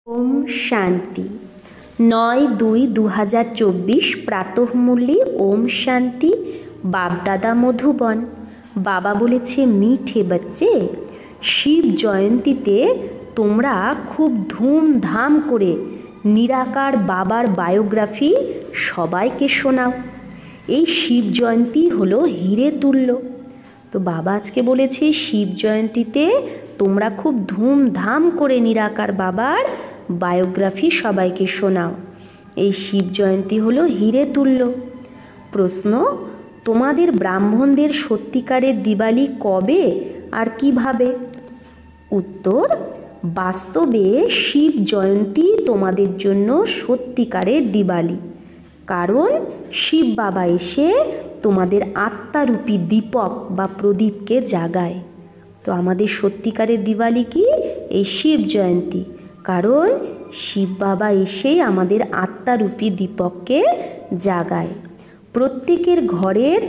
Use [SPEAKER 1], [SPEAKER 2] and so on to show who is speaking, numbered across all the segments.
[SPEAKER 1] ওম শান্তি ৯-২-২০২৪ প্রাতঃমূল্যে ওম শান্তি। বাপদাদা মধুবন। বাবা বলেছে, মিঠে বাচ্চে, শিব জয়ন্তীতে তোমরা খুব ধুমধাম করে নিরাকার বাবার বায়োগ্রাফি সবাইকে শোনাও। এই শিব জয়ন্তী হলো হিরে তুল্য। তো বাবা আজকে বলেছে শিব জয়ন্তীতে তোমরা খুব ধুমধাম করে নিরাকার বাবার বায়োগ্রাফি সবাইকে শোনাও। এই শিব জয়ন্তী হলো হিরে তুল্য। প্রশ্ন, তোমাদের ব্রাহ্মণদের সত্যিকারের দিওয়ালি কবে আর কিভাবে? উত্তর, বাস্তবে শিব জয়ন্তী তোমাদের জন্য সত্যিকারের দিওয়ালি। কারণ শিব বাবা এসে তোমাদের আত্মারূপী দীপক বা প্রদীপকে জাগায়। তো আমাদের সত্যিকারের দিওয়ালি কি? এই শিব জয়ন্তী। কারণ শিব বাবা এসে আমাদের আত্মারূপী দীপককে জাগায়। প্রত্যেকের ঘরের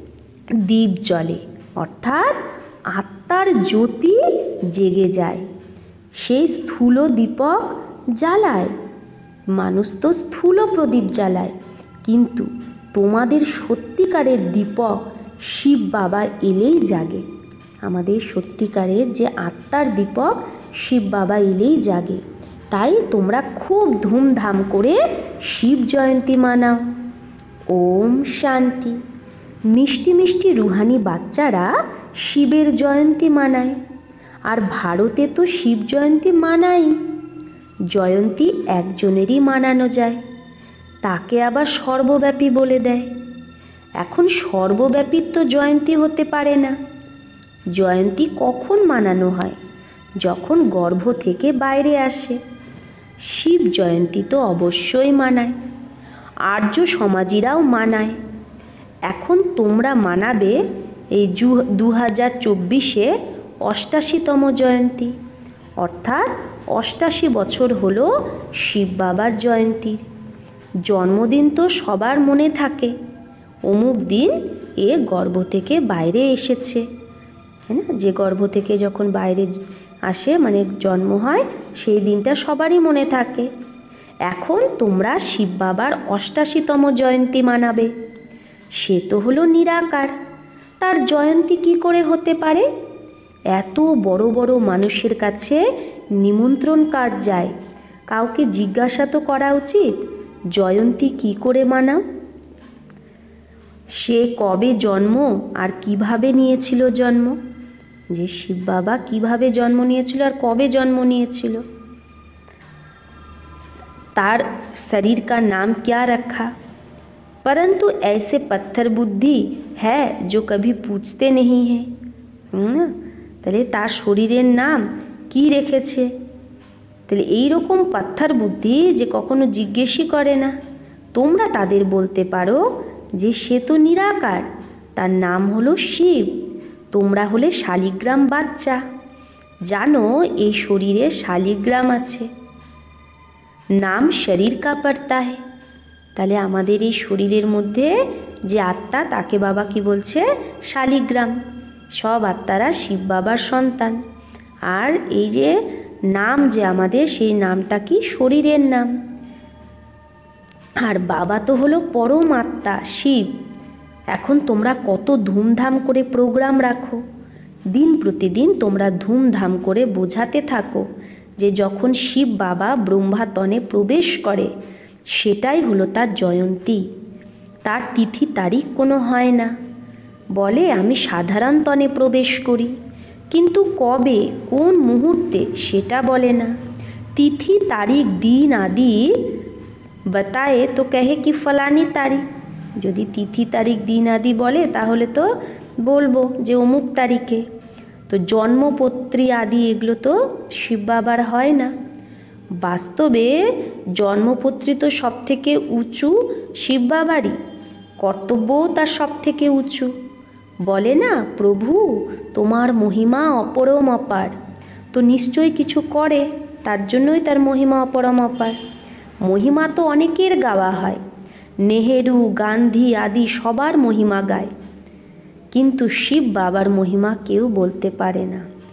[SPEAKER 1] দীপ জ্বলে, অর্থাৎ আত্মার জ্যোতি জেগে যায়। সেই স্থূল দীপক জ্বালায়, মানুষ তো স্থূল প্রদীপ জ্বালায়, কিন্তু তোমাদের সত্যিকারের দীপক শিব বাবা এলেই জাগে। আমাদের সত্যিকারের যে আত্মার দীপক শিব বাবা এলেই জাগে। তাই তোমরা খুব ধুমধাম করে শিব জয়ন্তী মানাও। ওম শান্তি। মিষ্টি মিষ্টি রুহানি বাচ্চারা শিবের জয়ন্তী মানায়, আর ভারতে তো শিব জয়ন্তী মানায়। জয়ন্তী একজনেরই মানানো যায়, তাকে আবার সর্বব্যাপী বলে দেয়। এখন সর্বব্যাপীর তো জয়ন্তী হতে পারে না। জয়ন্তী কখন মানানো হয়? যখন গর্ভ থেকে বাইরে আসে। শিব জয়ন্তী তো অবশ্যই মানায়, আর্য সমাজীরাও মানায়। এখন তোমরা মানাবে এই 2024-এ 88তম জয়ন্তী, অর্থাৎ 88 বছর হলো শিব বাবার জয়ন্তীর। জন্মদিন তো সবার মনে থাকে, অমুক দিন এ গর্ভ থেকে বাইরে এসেছে, হ্যাঁ না? যে গর্ভ থেকে যখন বাইরে আসে মানে জন্ম হয়, সেই দিনটা সবারই মনে থাকে। এখন তোমরা শিব বাবার 88তম জয়ন্তী মানাবে। সে তো হলো নিরাকার, তার জয়ন্তী কি করে হতে পারে? এত বড় বড় মানুষের কাছে নিমন্ত্রণ কার্ড যায়, কাউকে জিজ্ঞাসা তো করা উচিত জয়ন্তী কি করে মানাও। সে কবে জন্ম আর কিভাবে নিয়েছিল জন্ম, যে শিব বাবা কিভাবে জন্ম নিয়েছিল আর কবে জন্ম নিয়েছিল, तार शरीर का नाम क्या रखा। परंतु ऐसे पत्थर बुद्धि है जो कभी पूछते नहीं है ना। তাহলে তার শরীরের নাম কি রেখেছে? তাহলে এইরকম পাথর বুদ্ধি যে কখনো জিজ্ঞেসই করে না, তোমরা তাদের বলতে পারো যে সে তো নিরাকার, তার নাম হলো শিব। তোমরা হলে শালিগ্রাম বাচ্চা, জানো এই শরীরে শালিগ্রাম আছে। নাম শরীর কা পড়তা হে। তাহলে আমাদের এই শরীরের মধ্যে যে আত্মা, তাকে বাবা কি বলছে? শালিগ্রাম। সব আত্মারা শিব বাবার সন্তান। আর এই যে নাম যে আমাদের, সেই নামটা কি? শরীরের নাম। আর বাবা তো হলো পরম আত্মা শিব। এখন তোমরা কত ধুমধাম করে প্রোগ্রাম রাখো, দিন প্রতিদিন তোমরা ধুমধাম করে বোঝাতে থাকো যে যখন শিব বাবা ব্রহ্মাতনে প্রবেশ করে সেটাই হলো তার জয়ন্তী। তার তিথি তারিখ কোনো হয় না। বলে আমি সাধারণ তনে প্রবেশ করি, কিন্তু কবে কোন মুহূর্তে সেটা বলে না। তিথি তারিখ দিন আদি बताए तो कहे कि फलानी तारीख। যদি তিথি তারিখ দিন আদি বলে তাহলে তো বলবো যে অমুক তারিখে। তো জন্মপত্রী আদি এগুলো তো শিব বাবার হয় না। বাস্তবে জন্মপত্রী তো সব থেকে উঁচু শিব বাবারই, কর্তব্যও তার সব থেকে উঁচু। বলে না, প্রভু তোমার মহিমা অপরম অপার। তো নিশ্চয়ই কিছু করে, তার জন্যই তার মহিমা অপরম অপার। মহিমা তো অনেকের গাওয়া হয়, নেহেরু গান্ধী আদি সবার মহিমা গায়, কিন্তু শিব বাবার মহিমা কেউ বলতে পারে না।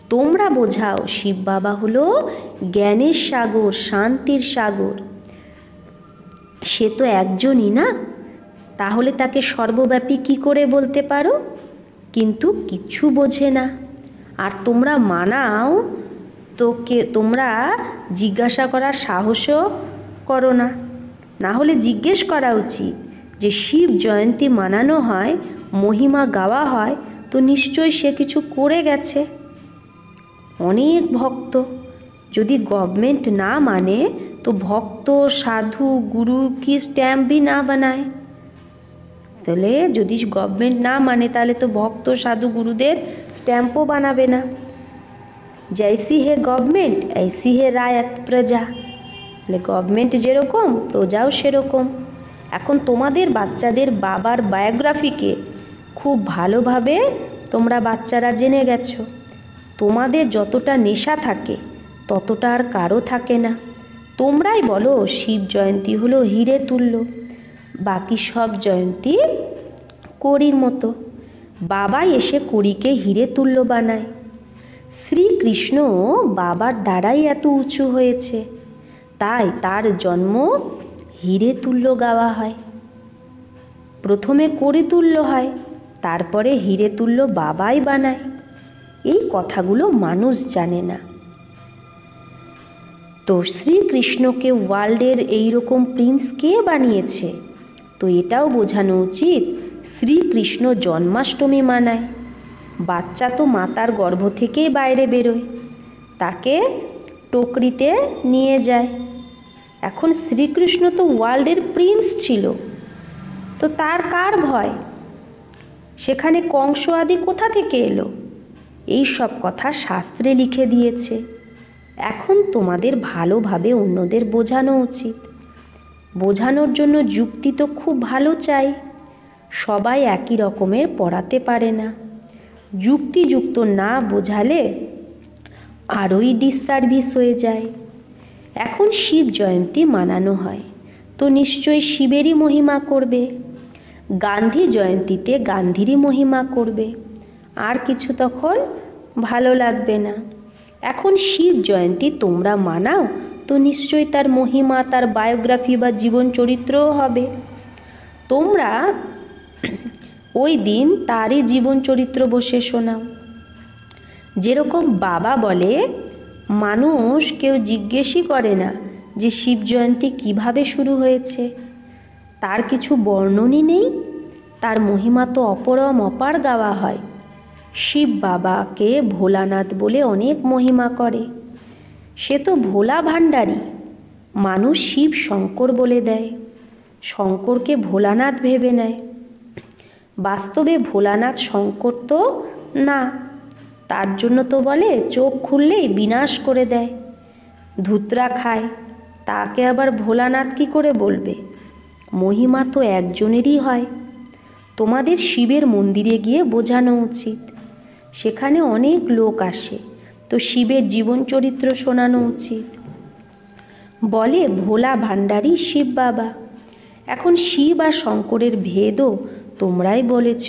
[SPEAKER 1] তোমরা বোঝাও শিব বাবা হলো জ্ঞানের সাগর, শান্তির সাগর। সে তো একজনই না, তাহলে তাকে সর্বব্যাপী কি করে বলতে পারো? কিন্তু কিচ্ছু বোঝে না। আর তোমরা মানাও তোমরা জিজ্ঞাসা করার সাহসও করো না। না হলে জিজ্ঞেস করা উচিত যে শিব জয়ন্তী মানানো হয়, মহিমা গাওয়া হয়, তো নিশ্চয়ই সে কিছু করে গেছে। অনেক ভক্ত, যদি গভর্নমেন্ট না মানে তো ভক্ত সাধু গুরু কি স্ট্যাম্প भी না বানায়। তাহলে যদি গভর্নমেন্ট না মানে তাহলে তো ভক্ত সাধু গুরুদের স্ট্যাম্পও বানাবে না। जैसी है गवर्नमेंट ऐसी है রায়ত প্রজা। তাহলে গভর্নমেন্ট যেরকম প্রজাও সেরকম। এখন তোমাদের বাচ্চাদের বাবার বায়োগ্রাফিকে খুব ভালোভাবে তোমরা বাচ্চারা জেনে গেছো। তোমাদের যতটা নেশা থাকে ততটা আর কারো থাকে না। তোমরাই বলো শিব জয়ন্তী হলো হিরে তুল্য, বাকি সব জয়ন্তী কড়ির মতো। বাবাই এসে কড়িকে হিরে তুল্য বানায়। শ্রীকৃষ্ণ বাবার দ্বারাই এত উঁচু হয়েছে, তাই তার জন্ম হিরে তুল্য গাওয়া হয়। প্রথমে কড়ি তুল্য হয়, তারপরে হিরে তুল্য বাবাই বানায়। এই কথাগুলো মানুষ জানে না। তো শ্রীকৃষ্ণকে ওয়ার্ল্ডের এইরকম প্রিন্স কে বানিয়েছে? তো এটাও বোঝানো উচিত শ্রীকৃষ্ণ জন্মাষ্টমী মানায়। বাচ্চা তো মাতার গর্ভ থেকেই বাইরে বেরোয়, তাকে টোকরিতে নিয়ে যায়। এখন শ্রীকৃষ্ণ তো ওয়ার্ল্ডের প্রিন্স ছিল, তো তার কার ভয়? সেখানে কংস আদি কোথা থেকে এলো? এই সব কথা শাস্ত্রে লিখে দিয়েছে। এখন তোমাদের ভালোভাবে অন্যদের বোঝানো উচিত। বোঝানোর জন্য যুক্তি তো খুব ভালো চাই। সবাই একই রকমের পড়াতে পারে না। যুক্তিযুক্ত না বোঝালে আরোই ডিসসার্ভিস হয়ে যায়। এখন শিব জয়ন্তী মানানো হয়, তো নিশ্চয়ই শিবেরই মহিমা করবে। গান্ধী জয়ন্তীতে গান্ধীরই মহিমা করবে, আর কিছু তখন ভালো লাগবে না। এখন শিব জয়ন্তী তোমরা মানাও, তো নিশ্চয়ই তার মহিমা, তার বায়োগ্রাফি বা জীবন চরিত্রও হবে। তোমরা ওই দিন তারই জীবন চরিত্র বসে শোনাও। যেরকম বাবা বলে, মানুষ কেউ জিজ্ঞেসই করে না যে শিব জয়ন্তী কীভাবে শুরু হয়েছে, তার কিছু বর্ণনই নেই। তার মহিমা তো অপরম অপার গাওয়া হয়। শিব বাবাকে ভোলানাথ বলে অনেক মহিমা করে। সে তো ভোলা ভাণ্ডারী। মানুষ শিব শঙ্কর বলে দেয়, শঙ্করকে ভোলানাথ ভেবে নেয়। বাস্তবে ভোলানাথ শঙ্কর তো না, তার জন্য তো বলে চোখ খুললেই বিনাশ করে দেয়, ধুতরা খায়। তাকে আবার ভোলানাথ কী করে বলবে? মহিমা তো একজনেরই হয়। তোমাদের শিবের মন্দিরে গিয়ে বোঝানো উচিত। সেখানে অনেক লোক আসে, তো শিবের জীবন চরিত্র শোনানো উচিত। বলে ভোলা ভাণ্ডারী শিব বাবা। এখন শিব আর শঙ্করের ভেদও তোমরাই বলেছ।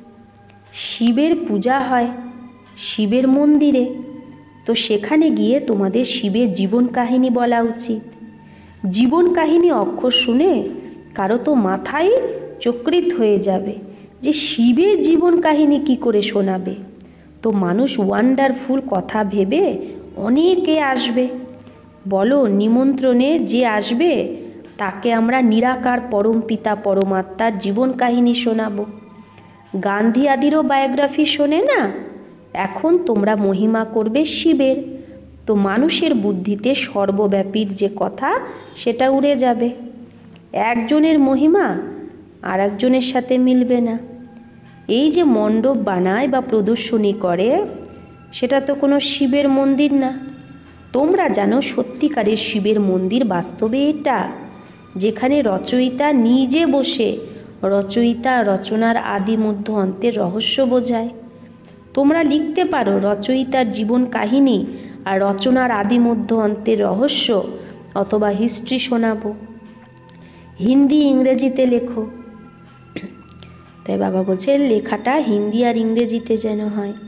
[SPEAKER 1] শিবের পূজা হয় শিবের মন্দিরে, তো সেখানে গিয়ে তোমাদের শিবের জীবন কাহিনী বলা উচিত। জীবন কাহিনী অক্ষর শুনে কারো তো মাথায় চক্রিত হয়ে যাবে যে শিবের জীবন কাহিনী কি করে শোনাবে। তো মানুষ ওয়ান্ডারফুল কথা ভেবে অনেকে আসবে। বলো নিমন্ত্রণে যে আসবে তাকে আমরা নিরাকার পরমপিতা পরমাত্মার জীবন কাহিনী শোনাবো। গান্ধী আদিরও বায়োগ্রাফি শোনে না। এখন তোমরা মহিমা করবে শিবের, তো মানুষের বুদ্ধিতে সর্বব্যাপীর যে কথা সেটা উড়ে যাবে। একজনের মহিমা আর একজনের সাথে মিলবে না। এই যে মণ্ডপ বানায় বা প্রদর্শনী করে, সেটা তো কোনো শিবের মন্দির না। তোমরা জানো সত্যিকারের শিবের মন্দির বাস্তবে এটা, যেখানে রচয়িতা নিজে বসে রচয়িতা রচনার আদি মধ্য অন্তের রহস্য বোঝায়। তোমরা লিখতে পারো রচয়িতার জীবন কাহিনী আর রচনার আদি মধ্য অন্তের রহস্য, অথবা হিস্ট্রি শোনাবো। হিন্দি ইংরেজিতে লেখো। তাই বাবা বলছে লেখাটা হিন্দি আর ইংরেজিতে যেন হয়।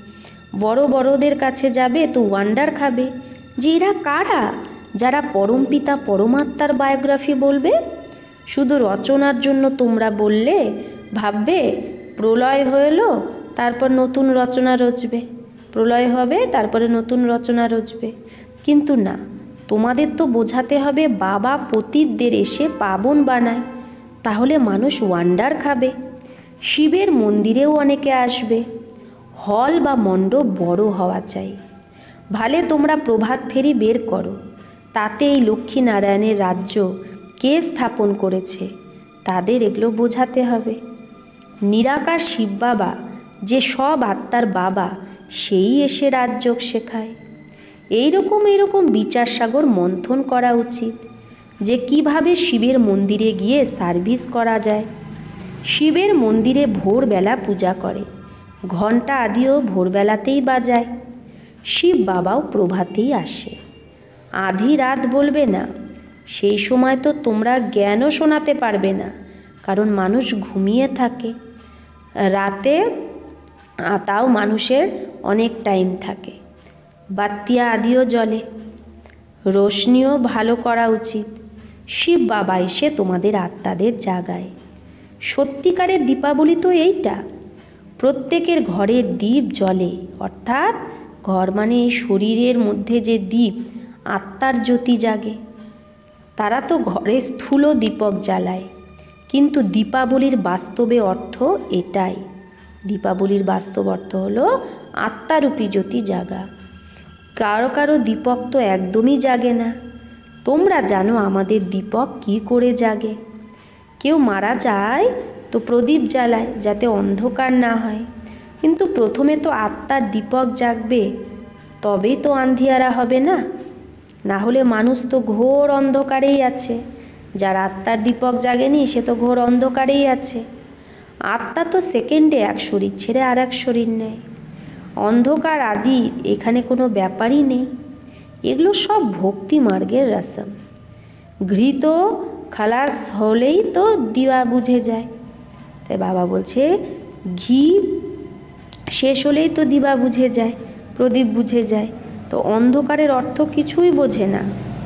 [SPEAKER 1] বড় বড়দের কাছে যাবে তো ওয়ান্ডার খাবে যে এরা কারা, যারা পরমপিতা পরমাত্মার বায়োগ্রাফি বলবে। শুধু রচনার জন্য তোমরা বললে ভাববে প্রলয় হলো তারপর নতুন রচনা রচবে, প্রলয় হবে তারপরে নতুন রচনা রচবে। কিন্তু না, তোমাদের তো বোঝাতে হবে বাবা পতিতদের এসে পাবন বানায়, তাহলে মানুষ ওয়ান্ডার খাবে। শিবের মন্দিরেও অনেকে আসবে। হল বা মণ্ডপ বড় হওয়া চাই। ভালে তোমরা প্রভাত ফেরি বের করো, তাতে এই লক্ষ্মীনারায়ণের রাজ্য কে স্থাপন করেছে তাদের এগুলো বোঝাতে হবে। নিরাকার শিব বাবা যে সব আত্মার বাবা, সেই এসে রাজযোগ শেখায়। এইরকম বিচার সাগর মন্থন করা উচিত যে কিভাবে শিবের মন্দিরে গিয়ে সার্ভিস করা যায়। শিবের মন্দিরে ভোরবেলা পূজা করে, ঘণ্টা আদিও ভোরবেলাতেই বাজায়। শিব বাবাও প্রভাতেই আসে, আধি রাত বলবে না। সেই সময় তো তোমরা জ্ঞানও শোনাতে পারবে না, কারণ মানুষ ঘুমিয়ে থাকে। রাতে তাও মানুষের অনেক টাইম থাকে, বাতিয়া আদিও জ্বলে, রোশনিও ভালো করা উচিত। শিব বাবা এসে তোমাদের আত্মাদের জাগায়। সত্যিকারের দীপাবলি তো এইটা, প্রত্যেকের ঘরের দ্বীপ জ্বলে, অর্থাৎ ঘর মানে এই শরীরের মধ্যে যে দ্বীপ, আত্মার জ্যোতি জাগে। তারা তো ঘরে স্থূল দীপক জ্বালায়, কিন্তু দীপাবলির বাস্তবে অর্থ এটাই। দীপাবলির বাস্তব অর্থ হলো আত্মারূপী জ্যোতি জাগা। কারো কারো দীপক তো একদমই জাগে না। তোমরা জানো আমাদের দীপক কি করে জাগে। কেউ মারা যায় তো প্রদীপ জ্বালায় যাতে অন্ধকার না হয়, কিন্তু প্রথমে তো আত্মার দীপক জাগবে, তবেই তো আন্ধিয়ারা হবে না। না হলে মানুষ তো ঘোর অন্ধকারেই আছে। যার আত্মার দীপক জাগেনি সে তো ঘোর অন্ধকারেই আছে। আত্মা তো সেকেন্ডে এক শরীর ছেড়ে আর এক শরীর নেয়। অন্ধকার আদি এখানে কোনো ব্যাপারই নেই। এগুলো সব ভক্তি মার্গের রসম। ঘৃত খালাস হলেই তো দিওয়া বুঝে যায়। তাই বাবা বলছে ঘি শেষ হলেই তো দিবা বুঝে যায়, প্রদীপ বুঝে যায়। তো অন্ধকারের অর্থ কিছুই বোঝে না।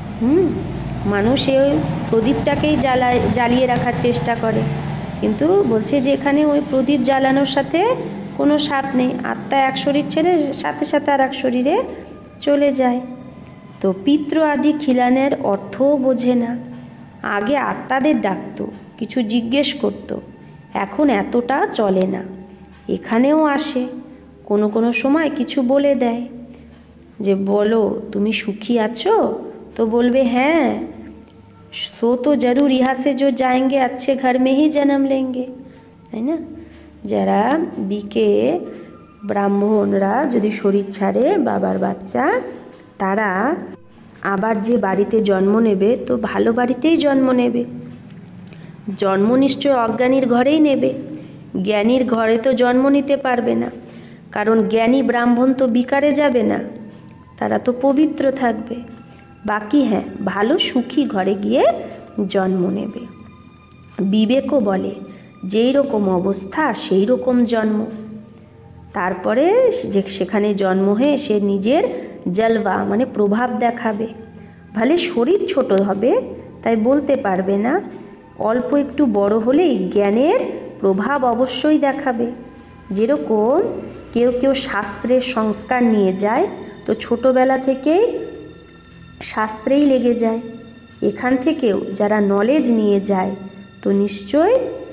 [SPEAKER 1] মানুষ ওই প্রদীপটাকেই জ্বালিয়ে রাখার চেষ্টা করে, কিন্তু বলছে যে এখানে ওই প্রদীপ জ্বালানোর সাথে কোনো সাথ নেই। আত্মা এক শরীর ছেড়ে সাথে সাথে আর এক শরীরে চলে যায়। তো পিতৃ আদি খিলানের অর্থও বোঝে না। আগে আত্মাদের ডাকতো, কিছু জিজ্ঞেস করত, এখন এতটা চলে না। এখানেও আসে, কোনো সময় কিছু বলে দেয় যে বলো তুমি সুখী আছো, তো বলবে হ্যাঁ, সো তো জরুর ইহা সে जो जाएंगे अच्छे घर में ही जन्म लेंगे, তাই না? যারা বিকে ব্রাহ্মণরা যদি শরীর ছাড়ে বাবার বাচ্চা, তারা আবার যে বাড়িতে জন্ম নেবে তো ভালো বাড়িতেই জন্ম নেবে। জন্ম নিশ্চয় অজ্ঞানীর ঘরেই নেবে, জ্ঞানীর ঘরে তো জন্ম নিতে পারবে না, কারণ জ্ঞানী ব্রাহ্মণ তো বিকারে যাবে না, তারা তো পবিত্র থাকবে। বাকি হ্যাঁ, ভালো সুখী ঘরে গিয়ে জন্ম নেবে। বিবেকও বলে যেই রকম অবস্থা সেই রকম জন্ম। তারপরে যে সেখানে জন্ম হয়ে সে নিজের জলওয়া মানে প্রভাব দেখাবে। ভালে শরীর ছোট হবে তাই বলতে পারবে না, অল্প একটু বড় হলেই জ্ঞানের প্রভাব অবশ্যই দেখাবে। যেরকম কেউ শাস্ত্রের সংস্কার নিয়ে যায় তো ছোটোবেলা থেকেই শাস্ত্রেই লেগে যায়। এখান থেকেও যারা নলেজ নিয়ে যায় তো নিশ্চয়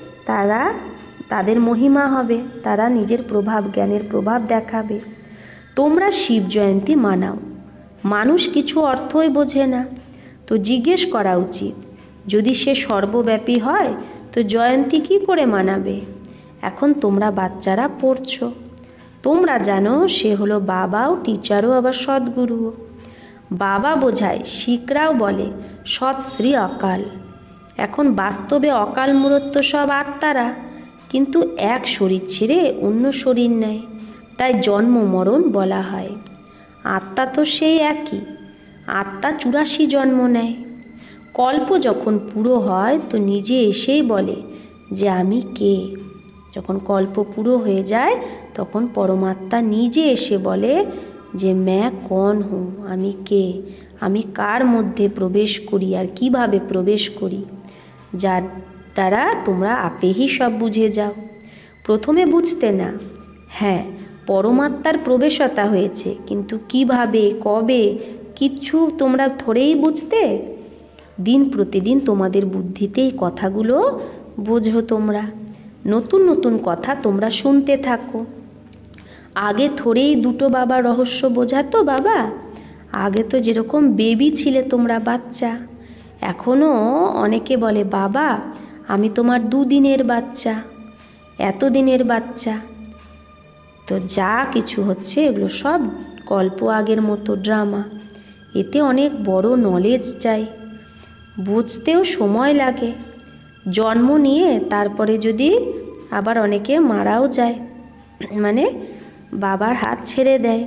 [SPEAKER 1] তাদের মহিমা হবে, তারা নিজের প্রভাব জ্ঞানের প্রভাব দেখাবে। তোমরা শিব জয়ন্তী মানাও, মানুষ কিছু অর্থই বোঝে না, তো জিজ্ঞেস করা উচিত। যদি সে সর্বব্যাপী হয় তো জয়ন্তী কী করে মানাবে? এখন তোমরা বাচ্চারা পড়ছো, তোমরা জানো সে হলো বাবাও, টিচারও, আবার সদ্গুরুও। বাবা বোঝায়, শিখরাও বলে সৎ শ্রী অকাল। এখন বাস্তবে অকাল মূরত সব আত্মারা, কিন্তু এক শরীর ছেড়ে অন্য শরীর নেয়, তাই জন্ম মরণ বলা হয়। আত্মা তো সেই একই, আত্মা 84 জন্ম নেয়। কল্প যখন পুরো হয় তো নিজে এসেই বলে যে আমি কে। যখন কল্প পুরো হয়ে যায় তখন পরমাত্মা নিজে এসে বলে যে मैं कौन हूँ, আমি কে, আমি কার মধ্যে প্রবেশ করি আর কিভাবে প্রবেশ করি, যার দ্বারা তোমরা আপেই সব বুঝে যাও। প্রথমে বুঝতে না, হ্যাঁ পরমাত্মার প্রবেশতা হয়েছে, কিন্তু কিভাবে কবে কিচ্ছু তোমরা থোড়েই বুঝতে। দিন প্রতিদিন তোমাদের বুদ্ধিতে এই কথাগুলো বোঝো, তোমরা নতুন নতুন কথা তোমরা শুনতে থাকো। আগে থোড়েই দুটো বাবা রহস্য বোঝাতো বাবা, আগে তো যেরকম বেবি ছিলে তোমরা বাচ্চা, এখনও অনেকে বলে বাবা আমি তোমার 2 দিনের বাচ্চা, এত দিনের বাচ্চা। তো যা কিছু হচ্ছে এগুলো সব গল্প, আগের মতো ড্রামা। এতে অনেক বড় নলেজ চাই, বুঝতেও সময় লাগে। জন্ম নিয়ে তারপরে যদি আবার অনেকে মারাও যায়, মানে বাবার হাত ছেড়ে দেয়,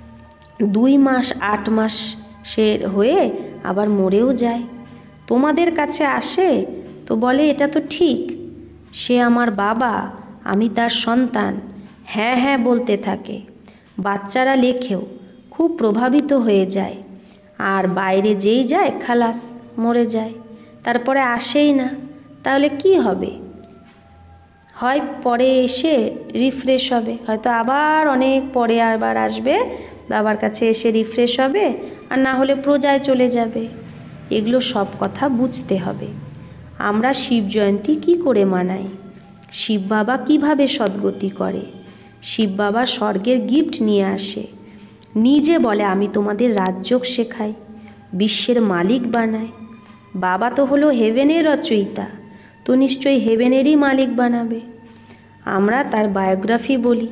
[SPEAKER 1] 2 মাস 8 মাস সে হয়ে আবার মরেও যায়। তোমাদের কাছে আসে তো বলে এটা তো ঠিক, সে আমার বাবা, আমি তার সন্তান, হ্যাঁ হ্যাঁ বলতে থাকে। বাচ্চারা লেখেও খুব প্রভাবিত হয়ে যায়, আর বাইরে যেই যায় খালাস মরে যায়, তারপরে আসেই না। তাহলে কি হবে? হয় পরে এসে রিফ্রেশ হবে, হয়তো আবার অনেক পরে আবার আসবে, বাবার কাছে এসে রিফ্রেশ হবে, আর না হলে প্রজায় চলে যাবে। এগুলো সব কথা বুঝতে হবে। আমরা শিব জয়ন্তী কী করে মানাই, শিব বাবা কীভাবে সদ্গতি করে, শিব বাবা স্বর্গের গিফট নিয়ে আসে, নিজে বলে আমি তোমাদের রাজযোগ শেখাই, বিশ্বের মালিক বানায়। বাবা তো হলো হেভেনের রচয়িতা, তো নিশ্চয়ই হেভেনেরই মালিক বানাবে। আমরা তার বায়োগ্রাফি বলি।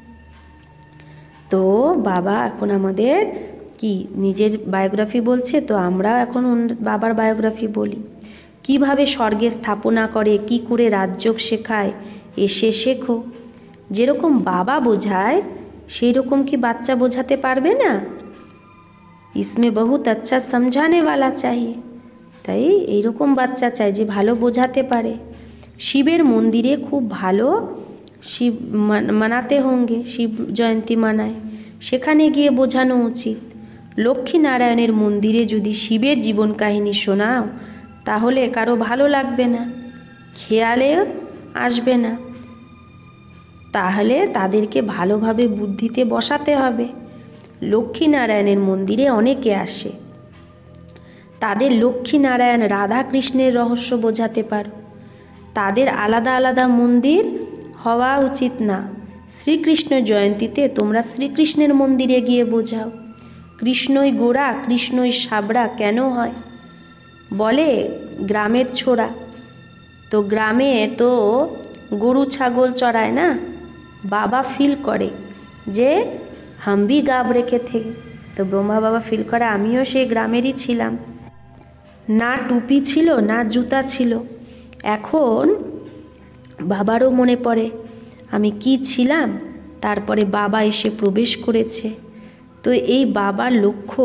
[SPEAKER 1] তো বাবা এখন আমাদের কি নিজের বায়োগ্রাফি বলছে, তো আমরা এখন বাবার বায়োগ্রাফি বলি। কিভাবে স্বর্গে স্থাপনা করে, কি করে রাজযোগ শেখায়, এসে শেখো। যেরকম বাবা বোঝায় সেই রকম কি বাচ্চা বোঝাতে পারবে না? इसमें बहुत अच्छा समझाने वाला चाहिए। তাই এইরকম বাচ্চা চাই যে ভালো বোঝাতে পারে। শিবের মন্দিরে খুব ভালো শিব মানাতে হোঙ্গে, শিব জয়ন্তী মানায়, সেখানে গিয়ে বোঝানো উচিত। লক্ষ্মীনারায়ণের মন্দিরে যদি শিবের জীবন কাহিনী শোনাও তাহলে কারো ভালো লাগবে না, খেয়ালে আসবে না। তাহলে তাদেরকে ভালোভাবে বুদ্ধিতে বসাতে হবে। লক্ষ্মীনারায়ণের মন্দিরে অনেকে আসে, তাদের লক্ষ্মীনারায়ণ রাধা কৃষ্ণের রহস্য বোঝাতে পারো। তাদের আলাদা আলাদা মন্দির হওয়া উচিত না। শ্রীকৃষ্ণ জয়ন্তীতে তোমরা শ্রীকৃষ্ণের মন্দিরে গিয়ে বোঝাও। কৃষ্ণই গোড়া, কৃষ্ণই সাবড়া কেন হয় বলে গ্রামের ছোড়া, তো গ্রামে তো গরু ছাগল চড়ায় না, বাবা ফিল করে যে হামবি গাব রেখে থেকে। তো ব্রহ্মা বাবা ফিল করে আমিও সেই গ্রামেরই ছিলাম, না টুপি ছিল না জুতা ছিল। এখন বাবারও মনে পড়ে আমি কি ছিলাম, তারপরে বাবা এসে প্রবেশ করেছে। তো এই বাবার লক্ষ্য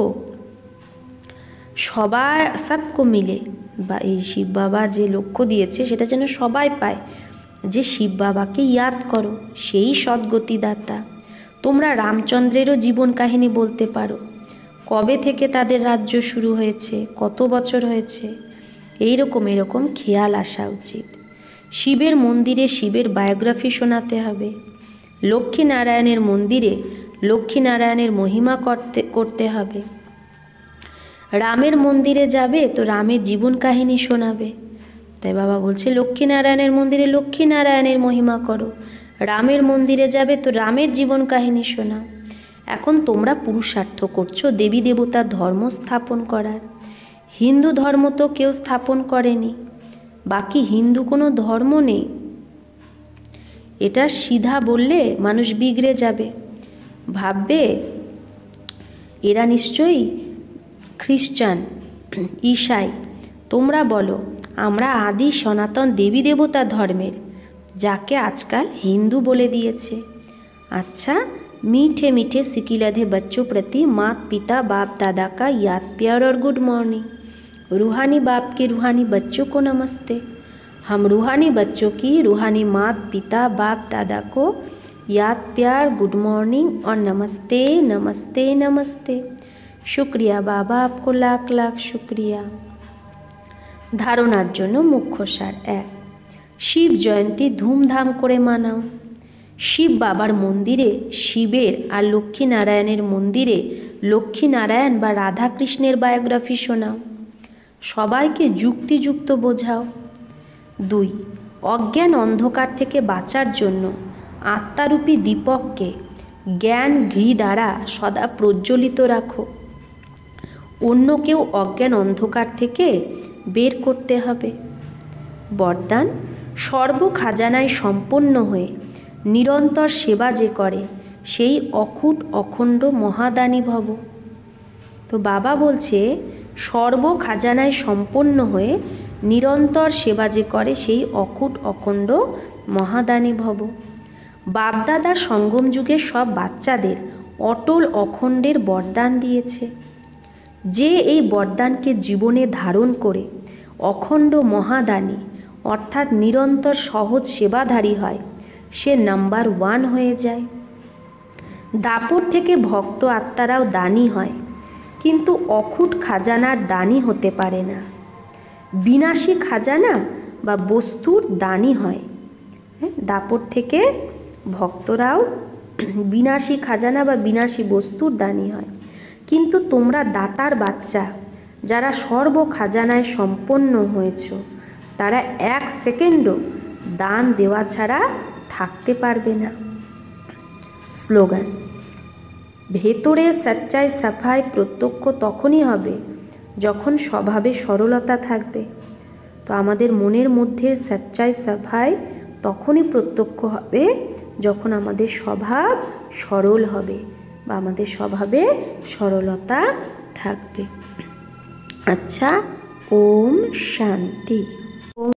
[SPEAKER 1] সবাই সবকো মিলে, বা এই শিব বাবা যে লক্ষ্য দিয়েছে সেটা যেন সবাই পায়, যে শিব বাবাকে ইয়াদ করো, সেই সদ্গতিদাতা। তোমরা রামচন্দ্রেরও জীবন কাহিনী বলতে পারো, কবে থেকে তাদের রাজ্য শুরু হয়েছে, কত বছর হয়েছে, এরকম খেয়াল আসা উচিত। শিবের মন্দিরে শিবের বায়োগ্রাফি শোনাতে হবে। লক্ষ্মীনারায়ণের মন্দিরে লক্ষ্মীনারায়ণের মহিমা করতে হবে। রামের মন্দিরে যাবে তো রামের জীবন কাহিনী শোনাবে। তাই বাবা বলছে লক্ষ্মীনারায়ণের মন্দিরে লক্ষ্মীনারায়ণের মহিমা করো, রামের মন্দিরে যাবে তো রামের জীবন কাহিনী শোনাও। এখন তোমরা পুরুষার্থ করছো দেবী দেবতার ধর্ম স্থাপন করার। হিন্দু ধর্ম তো কেউ স্থাপন করেনি, বাকি হিন্দু কোনো ধর্ম নেই, এটা সিধা বললে মানুষ বিগড়ে যাবে, ভাববে এরা নিশ্চয়ই খ্রিস্টান ঈসাই। তোমরা বলো আমরা আদি সনাতন দেবী দেবতা ধর্মের, যাকে আজকাল হিন্দু বলে দিয়েছে। अच्छा, मीठे मीठे सिकिलधे बच्चों प्रति माता पिता बाप दादा का याद प्यार और गुड मॉर्निंग। रूहानी बाप के रूहानी बच्चों को नमस्ते। हम रूहानी बच्चों की रूहानी माता पिता बाप दादा को याद प्यार गुड मॉर्निंग और नमस्ते नमस्ते नमस्ते। शुक्रिया बाबा, आपको लाख लाख शुक्रिया। ধারণার জন্য মুখ্য সার। 1, শিব জয়ন্তী ধুমধাম করে মানাও। শিব বাবার মন্দিরে শিবের আর লক্ষ্মীনারায়ণের মন্দিরে লক্ষ্মীনারায়ণ বা রাধাকৃষ্ণের বায়োগ্রাফি শোনাও। সবাইকে যুক্তিযুক্ত বোঝাও। 2, অজ্ঞান অন্ধকার থেকে বাঁচার জন্য আত্মারূপী দীপককে জ্ঞান ঘি দ্বারা সদা প্রজ্বলিত রাখো। অন্যকেও অজ্ঞান অন্ধকার থেকে বের করতে হবে। বরদান, সর্ব খাজানায় সম্পন্ন হয়ে নিরন্তর সেবা যে করে সেই অকুট অখণ্ড মহাদানী ভব। তো বাবা বলছে সর্ব খাজানায় সম্পন্ন হয়ে নিরন্তর সেবা যে করে সেই অকুট অখণ্ড মহাদানী ভব। বাপদাদা সঙ্গম যুগের সব বাচ্চাদের অটল অখণ্ডের বরদান দিয়েছে। যে এই বরদানকে জীবনে ধারণ করে অখণ্ড মহাদানী অর্থাৎ নিরন্তর সহজ সেবাধারী হয়, সে নাম্বার 1 হয়ে যায়। দাপর থেকে ভক্ত আত্মারাও দানী হয়, কিন্তু অখুট খাজানার দানী হতে পারে না। বিনাশী খাজানা বা বস্তুর দানী হয়। দাপর থেকে ভক্তরাও বিনাশী খাজানা বা বিনাশী বস্তুর দানী হয়, কিন্তু তোমরা দাতার বাচ্চা যারা সর্ব খাজানায় সম্পন্ন হয়েছ, তারা 1 সেকেন্ডও দান দেওয়া ছাড়া থাকতে পারবে না। স্লোগান, ভেতরে সচ্চাই সাফাই প্রত্যক্ষ তখনই হবে যখন স্বভাবে সরলতা থাকবে। তো আমাদের মনের মধ্যে সচ্চাই সাফাই তখনই প্রত্যক্ষ হবে যখন আমাদের স্বভাব সরল হবে বা আমাদের স্বভাবে সরলতা থাকবে। আচ্ছা, ওম শান্তি।